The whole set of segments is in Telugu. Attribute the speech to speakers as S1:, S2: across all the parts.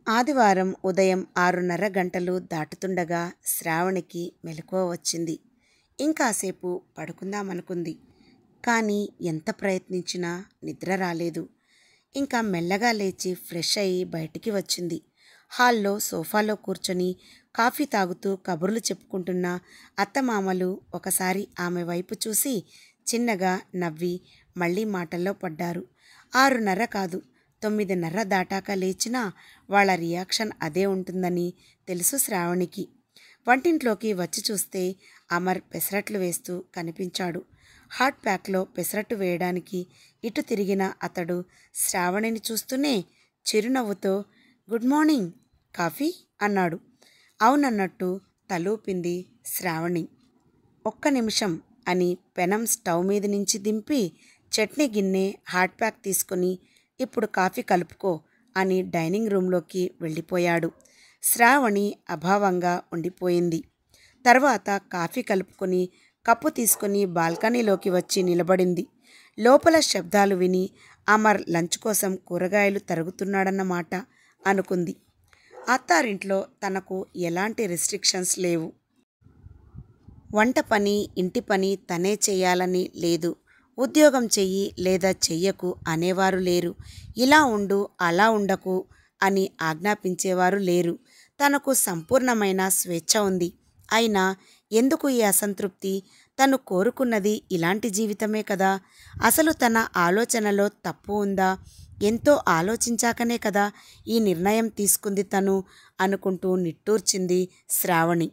S1: ఆదివారం ఉదయం 6:30 గంటలు దాటుతుండగా శ్రావణికి మెలకువ వచ్చింది. ఇంకాసేపు పడుకుందామనుకుంది. కానీ ఎంత ప్రయత్నించినా నిద్ర రాలేదు. ఇంకా మెల్లగా లేచి ఫ్రెష్ అయ్యి బయటికి వచ్చింది. హాల్లో సోఫాలో కూర్చొని కాఫీ తాగుతూ కబుర్లు చెప్పుకుంటున్న అత్తమామలు ఒకసారి ఆమె వైపు చూసి చిన్నగా నవ్వి మళ్ళీ మాటల్లో పడ్డారు. 6:30 కాదు, 9:30 దాటాక లేచినా వాళ్ళ రియాక్షన్ అదే ఉంటుందని తెలుసు శ్రావణికి. వంటింట్లోకి వచ్చి చూస్తే అమర్ పెసరట్లు వేస్తూ కనిపించాడు. హాట్ ప్యాక్లో పెసరట్టు వేయడానికి ఇటు తిరిగిన అతడు శ్రావణిని చూస్తూనే చిరునవ్వుతో గుడ్ మార్నింగ్, కాఫీ అన్నాడు. అవునన్నట్టు తలూపింది శ్రావణి. ఒక్క నిమిషం అని పెనం స్టవ్ మీద నుంచి దింపి చట్నీ గిన్నె హాట్ ప్యాక్ తీసుకుని ఇప్పుడు కాఫీ కలుపుకో అని డైనింగ్ రూంలోకి వెళ్ళిపోయాడు. శ్రావణి అభావంగా ఉండిపోయింది. తర్వాత కాఫీ కలుపుకొని కప్పు తీసుకుని బాల్కనీలోకి వచ్చి నిలబడింది. లోపల శబ్దాలు విని అమర్ లంచ్ కోసం కూరగాయలు తరుగుతున్నాడన్నమాట అనుకుంది. అత్తారింట్లో తనకు ఎలాంటి రెస్ట్రిక్షన్స్ లేవు. వంట పని ఇంటి పని తనే చేయాలని లేదు. ఉద్యోగం చెయ్యి లేదా చెయ్యకు అనేవారు లేరు. ఇలా ఉండు అలా ఉండకు అని ఆజ్ఞాపించేవారు లేరు. తనకు సంపూర్ణమైన స్వేచ్ఛ ఉంది. అయినా ఎందుకు ఈ అసంతృప్తి? తను కోరుకున్నది ఇలాంటి జీవితమే కదా. అసలు తన ఆలోచనలో తప్పు ఉందా? ఎంతో ఆలోచించాకనే కదా ఈ నిర్ణయం తీసుకుంది తను అనుకుంటూ నిట్టూర్చింది శ్రావణి.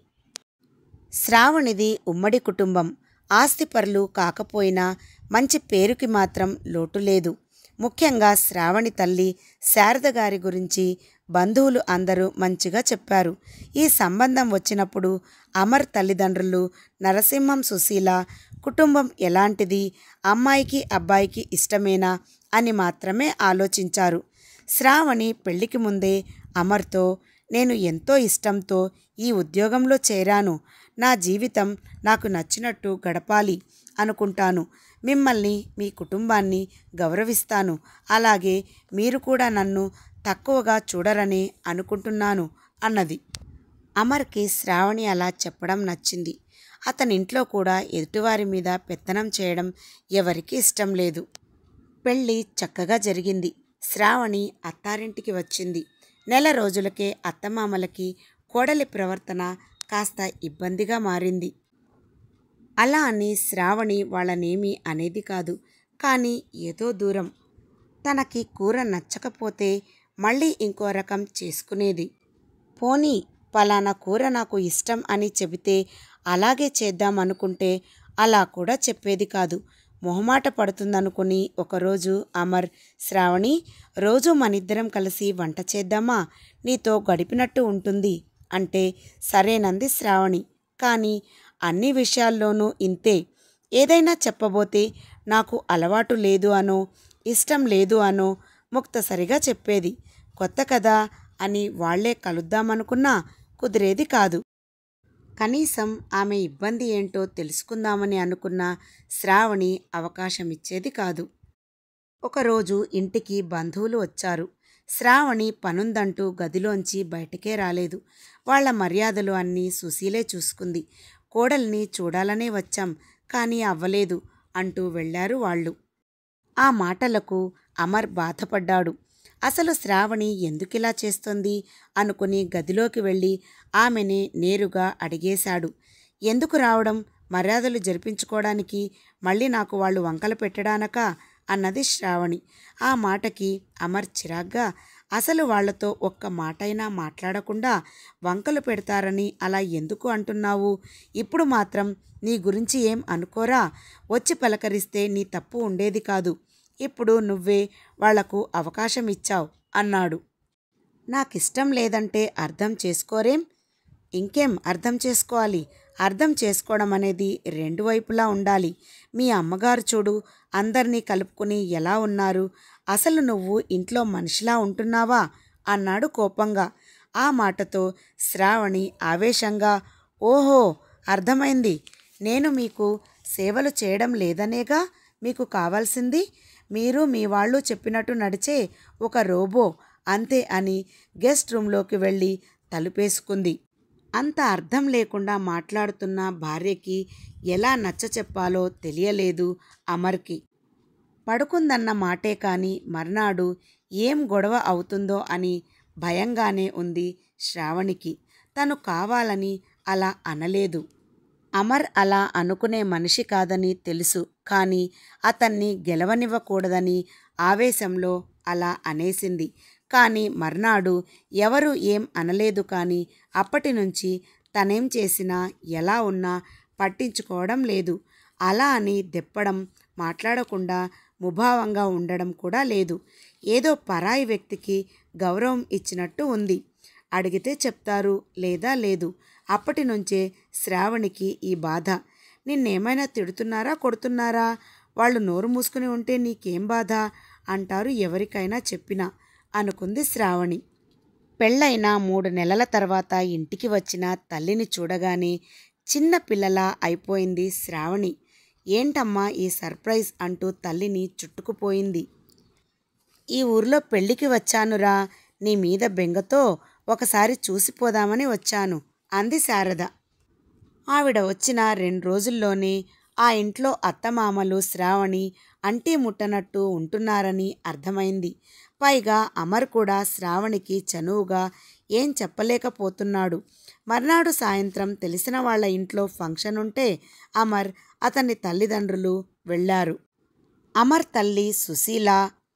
S1: శ్రావణిది ఉమ్మడి కుటుంబం. ఆస్తిపరులు కాకపోయినా మంచి పేరుకి మాత్రం లోటు లేదు. ముఖ్యంగా శ్రావణి తల్లి శారద గారి గురించి బంధువులు అందరూ మంచిగా చెప్పారు. ఈ సంబంధం వచ్చినప్పుడు అమర్ తల్లిదండ్రులు నరసింహం సుశీల కుటుంబం ఎలాంటిది, అమ్మాయికి అబ్బాయికి ఇష్టమేనా అని మాత్రమే ఆలోచించారు. శ్రావణి పెళ్లికి ముందే అమర్తో నేను ఎంతో ఇష్టంతో ఈ ఉద్యోగంలో చేరాను. నా జీవితం నాకు నచ్చినట్టు గడపాలి అనుకుంటాను. మిమ్మల్ని మీ కుటుంబాన్ని గౌరవిస్తాను. అలాగే మీరు కూడా నన్ను తక్కువగా చూడరనే అనుకుంటున్నాను అన్నది. అమర్కి శ్రావణి అలా చెప్పడం నచ్చింది. అతని ఇంట్లో కూడా ఎదుటివారి మీద పెత్తనం చేయడం ఎవరికీ ఇష్టం లేదు. పెళ్ళి చక్కగా జరిగింది. శ్రావణి అత్తారింటికి వచ్చింది. నెల రోజులకే అత్తమామలకి కోడలి ప్రవర్తన కాస్త ఇబ్బందిగా మారింది. అలా అని శ్రావణి వాళ్ళనేమీ అనేది కాదు. కానీ ఏదో దూరం. తనకి కూర నచ్చకపోతే మళ్ళీ ఇంకో రకం చేసుకునేది. పోనీ పలానా కూర నాకు ఇష్టం అని చెబితే అలాగే చేద్దామనుకుంటే అలా కూడా చెప్పేది కాదు. మొహమాట పడుతుందనుకుని ఒకరోజు అమర్ శ్రావణి రోజు మనిద్దరం కలిసి వంట చేద్దామా, నీతో గడిపినట్టు ఉంటుంది అంటే సరేనంది శ్రావణి. కానీ అన్ని విషయాల్లోనూ ఇంతే. ఏదైనా చెప్పబోతే నాకు అలవాటు లేదు అనో ఇష్టం లేదు అనో ముక్తసరిగా చెప్పేది. కొత్త కదా అని వాళ్లే కలుద్దామనుకున్నా కుదిరేది కాదు. కనీసం ఆమె ఇబ్బంది ఏంటో తెలుసుకుందామని అనుకున్న శ్రావణి అవకాశం ఇచ్చేది కాదు. ఒకరోజు ఇంటికి బంధువులు వచ్చారు. శ్రావణి పనుందంటూ గదిలోంచి బయటికే రాలేదు. వాళ్ల మర్యాదలు అన్నీ సుశీలే చూసుకుంది. కోడల్ని చూడాలనే వచ్చాం కానీ అవ్వలేదు అంటూ వెళ్లారు వాళ్ళు. ఆ మాటలకు అమర్ బాధపడ్డాడు. అసలు శ్రావణి ఎందుకిలా చేస్తోంది అనుకుని గదిలోకి వెళ్ళి ఆమెనే నేరుగా అడిగేశాడు. ఎందుకు రావడం? మర్యాదలు జరిపించుకోవడానికి, మళ్ళీ నాకు వాళ్ళు వంకలు పెట్టడానకా అన్నది శ్రావణి. ఆ మాటకి అమర్ చిరాగ్గా అసలు వాళ్లతో ఒక్క మాటైనా మాట్లాడకుండా వంకలు పెడతారని అలా ఎందుకు అంటున్నావు? ఇప్పుడు మాత్రం నీ గురించి ఏం అనుకోరా? వచ్చి పలకరిస్తే నీ తప్పు ఉండేది కాదు. ఇప్పుడు నువ్వే వాళ్లకు అవకాశం ఇచ్చావు అన్నాడు. నాకిష్టం లేదంటే అర్థం చేసుకోరేం? ఇంకేం అర్థం చేసుకోవాలి? అర్థం చేసుకోవడం అనేది రెండు వైపులా ఉండాలి. మీ అమ్మగారు చూడు అందరినీ కలుపుకుని ఎలా ఉన్నారు. అసలు నువ్వు ఇంట్లో మనిషిలా ఉంటున్నావా అన్నాడు కోపంగా. ఆ మాటతో శ్రావణి ఆవేశంగా ఓహో అర్థమైంది. నేను మీకు సేవలు చేయడం లేదనేగా మీకు కావాల్సింది. మీరు మీ వాళ్ళు చెప్పినట్టు నడిచే ఒక రోబో అంతే అని గెస్ట్ రూమ్లోకి వెళ్ళి తలుపేసుకుంది. అంత అర్థం లేకుండా మాట్లాడుతున్న భార్యకి ఎలా నచ్చచెప్పాలో తెలియలేదు అమర్కి. పడుకుందన్న మాటే కాని మర్నాడు ఏం గొడవ అవుతుందో అని భయంగానే ఉంది శ్రావణికి. తను కావాలని అలా అనలేదు. అమర్ అలా అనుకునే మనిషి కాదని తెలుసు. కానీ అతన్ని గెలవనివ్వకూడదని ఆవేశంలో అలా అనేసింది. కానీ మర్నాడు ఎవరు ఏం అనలేదు. కానీ అప్పటి నుంచి తనేం చేసినా ఎలా ఉన్నా పట్టించుకోవడం లేదు. అలా అని దెప్పడం, మాట్లాడకుండా ముభావంగా ఉండడం కూడా లేదు. ఏదో పరాయి వ్యక్తికి గౌరవం ఇచ్చినట్టు ఉంది. అడిగితే చెప్తారు, లేదా లేదు. అప్పటి నుంచే శ్రావణికి ఈ బాధ. నిన్నేమైనా తిడుతున్నారా, కొడుతున్నారా? వాళ్ళు నోరు మూసుకుని ఉంటే నీకేం బాధ అంటారు ఎవరికైనా చెప్పినా అనుకుంది శ్రావణి. పెళ్ళైన 3 నెలల తర్వాత ఇంటికి వచ్చిన తల్లిని చూడగానే చిన్న పిల్లలా అయిపోయింది శ్రావణి. ఏంటమ్మా ఈ సర్ప్రైజ్ అంటూ తల్లిని చుట్టుకుపోయింది. ఈ ఊర్లో పెళ్ళికి వచ్చానురా, నీ మీద బెంగతో ఒకసారి చూసిపోదామని వచ్చాను అంది శారద. ఆవిడ వచ్చిన 2 రోజుల్లోనే ఆ ఇంట్లో అత్తమామలు శ్రావణి అంటీ ముట్టనట్టు ఉంటున్నారని అర్థమైంది. పైగా అమర్ కూడా శ్రావణికి చనువుగా ఏం చెప్పలేకపోతున్నాడు. మర్నాడు సాయంత్రం తెలిసిన వాళ్ళ ఇంట్లో ఫంక్షన్ ఉంటే అమర్, అతని తల్లిదండ్రులు వెళ్ళారు. అమర్ తల్లి సుశీల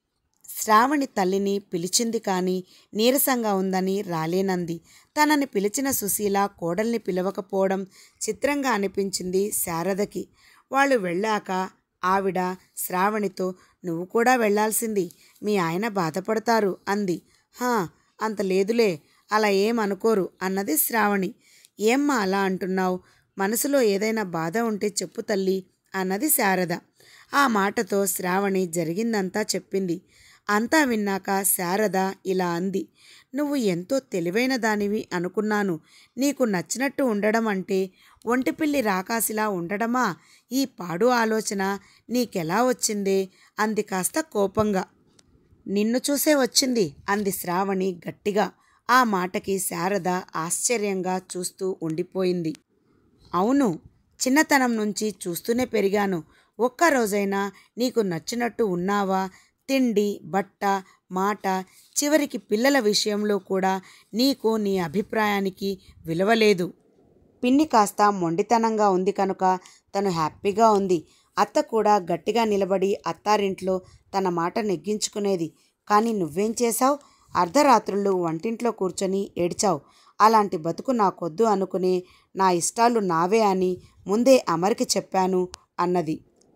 S1: శ్రావణి తల్లిని పిలిచింది. కానీ నీరసంగా ఉందని రాలేనంది. తనని పిలిచిన సుశీల కోడల్ని పిలవకపోవడం చిత్రంగా అనిపించింది శారదకి. వాళ్ళు వెళ్ళాక ఆవిడ శ్రావణితో, నువ్వు కూడా వెళ్ళాల్సింది, మీ ఆయన బాధపడతారు అంది. హా, అంత లేదులే, అలా ఏమనుకోరు అన్నది శ్రావణి. ఏమ్మా అలా అంటున్నావు? మనసులో ఏదైనా బాధ ఉంటే చెప్పు తల్లి అన్నది శారద. ఆ మాటతో శ్రావణి జరిగిందంతా చెప్పింది. అంతా విన్నాక శారద ఇలా అంది. నువ్వు ఎంతో తెలివైన దానివి అనుకున్నాను. నీకు నచ్చినట్టు ఉండడం అంటే ఒంటిపిల్లి రాకాసిలా ఉండడమా? ఈ పాడు ఆలోచన నీకెలా వచ్చిందే అంది కాస్త కోపంగా. నిన్ను చూసే వచ్చింది అంది శ్రావణి గట్టిగా. ఆ మాటకి శారద ఆశ్చర్యంగా చూస్తూ ఉండిపోయింది. అవును, చిన్నతనం నుంచి చూస్తూనే పెరిగాను. ఒక్కరోజైనా నీకు నచ్చినట్టు ఉన్నావా? తిండి, బట్ట, మాట, చివరికి పిల్లల విషయంలో కూడా నీకు నీ అభిప్రాయానికి విలువలేదు. పిన్ని కాస్త మొండితనంగా ఉంది కనుక తను హ్యాపీగా ఉంది. అత్త కూడా గట్టిగా నిలబడి అత్తారింట్లో తన మాట నెగ్గించుకునేది. కానీ నువ్వేం చేశావు? అర్ధరాత్రుళ్ళు వంటింట్లో కూర్చొని ఏడ్చావు. అలాంటి బతుకు నాకొద్దు అనుకుని నా ఇష్టాలు నావే అని ముందే అమర్కి చెప్పాను అన్నది.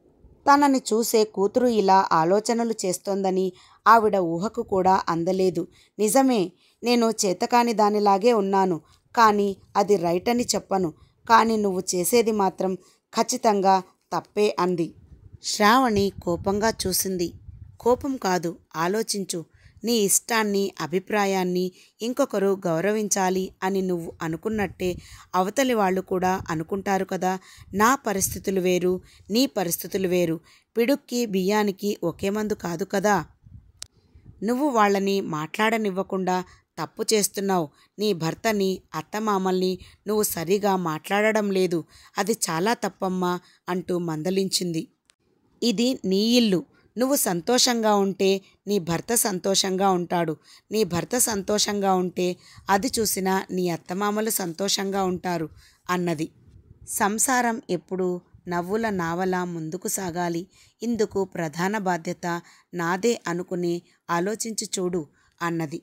S1: తనని చూసే కూతురు ఇలా ఆలోచనలు చేస్తోందని ఆవిడ ఊహకు కూడా అందలేదు. నిజమే, నేను చేతకాని దానిలాగే ఉన్నాను. కానీ అది రైట్ అని చెప్పను. కానీ నువ్వు చేసేది మాత్రం ఖచ్చితంగా తప్పే అంది. శ్రావణి కోపంగా చూసింది. కోపం కాదు, ఆలోచించు. నీ ఇష్టాన్ని, అభిప్రాయాన్ని ఇంకొకరు గౌరవించాలి అని నువ్వు అనుకున్నట్టే అవతలి వాళ్ళు కూడా అనుకుంటారు కదా. నా పరిస్థితులు వేరు, నీ పరిస్థితులు వేరు. పిడుక్కి బియ్యానికి ఒకే మందు కాదు కదా. నువ్వు వాళ్ళని మాట్లాడనివ్వకుండా తప్పు చేస్తున్నావు. నీ భర్తని, అత్తమామల్ని నువ్వు సరిగా మాట్లాడడం లేదు. అది చాలా తప్పమ్మా అంటూ మందలించింది. ఇది నీ ఇల్లు. నువ్వు సంతోషంగా ఉంటే నీ భర్త సంతోషంగా ఉంటాడు. నీ భర్త సంతోషంగా ఉంటే అది చూసిన నీ అత్తమామలు సంతోషంగా ఉంటారు అన్నది. సంసారం ఎప్పుడూ నవ్వుల నావలా ముందుకు సాగాలి. ఇందుకు ప్రధాన బాధ్యత నాదే అనుకుని ఆలోచించి చూడు అన్నది.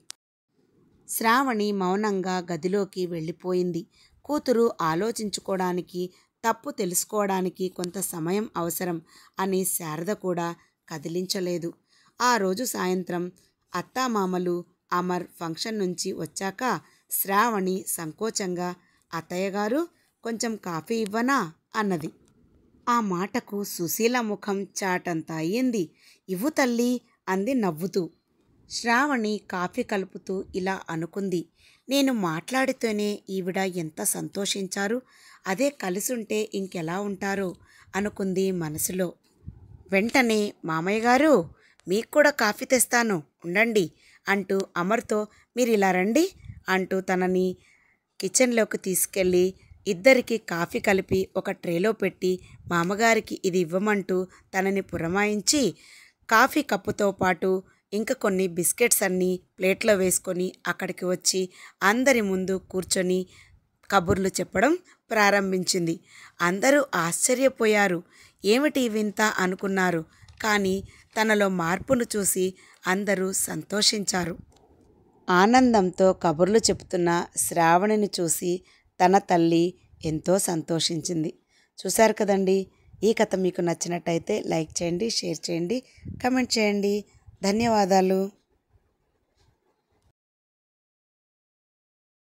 S1: శ్రావణి మౌనంగా గదిలోకి వెళ్ళిపోయింది. కూతురు ఆలోచించుకోవడానికి, తప్పు తెలుసుకోవడానికి కొంత సమయం అవసరం అని శారద కూడా కదిలించలేదు. ఆ రోజు సాయంత్రం అత్తామామలు అమర్ ఫంక్షన్ నుంచి వచ్చాక శ్రావణి సంకోచంగా, అత్తయ్యగారు కొంచెం కాఫీ ఇవ్వనా అన్నది. ఆ మాటకు సుశీల ముఖం చాటంత అయ్యింది. ఇవ్వు తల్లి అంది నవ్వుతూ. శ్రావణి కాఫీ కలుపుతూ ఇలా అనుకుంది. నేను మాట్లాడితేనే ఈవిడ ఎంత సంతోషించారు. అదే కలిసుంటే ఇంకెలా ఉంటారో అనుకుంది మనసులో. వెంటనే మామయ్య గారు, మీకు కూడా కాఫీ తెస్తాను ఉండండి అంటూ అమర్తో మీరు ఇలా రండి అంటూ తనని కిచెన్లోకి తీసుకెళ్ళి ఇద్దరికి కాఫీ కలిపి ఒక ట్రేలో పెట్టి మామగారికి ఇది ఇవ్వమంటూ తనని పురమాయించి కాఫీ కప్పుతో పాటు ఇంకా కొన్ని బిస్కెట్స్ అన్నీ ప్లేట్లో వేసుకొని అక్కడికి వచ్చి అందరి ముందు కూర్చొని కబుర్లు చెప్పడం ప్రారంభించింది. అందరూ ఆశ్చర్యపోయారు. ఏమిటి వింత అనుకున్నారు. కానీ తనలో మార్పును చూసి అందరూ సంతోషించారు. ఆనందంతో కబుర్లు చెప్తున్న శ్రావణిని చూసి తన తల్లి ఎంతో సంతోషించింది. చూశారు కదండి. ఈ కథ మీకు నచ్చినట్టయితే లైక్ చేయండి, షేర్ చేయండి, కమెంట్ చేయండి. ధన్యవాదాలు.